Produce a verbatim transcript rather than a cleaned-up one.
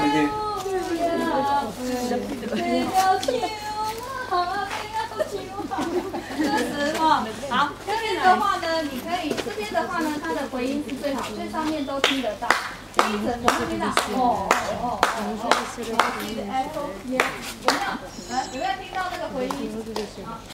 이제 好，这边的话呢，你可以这边的话呢，它的回音是最好，最上面都听得到。第一层有没有听到？哦哦哦哦，有没有？有没有听到那个回音？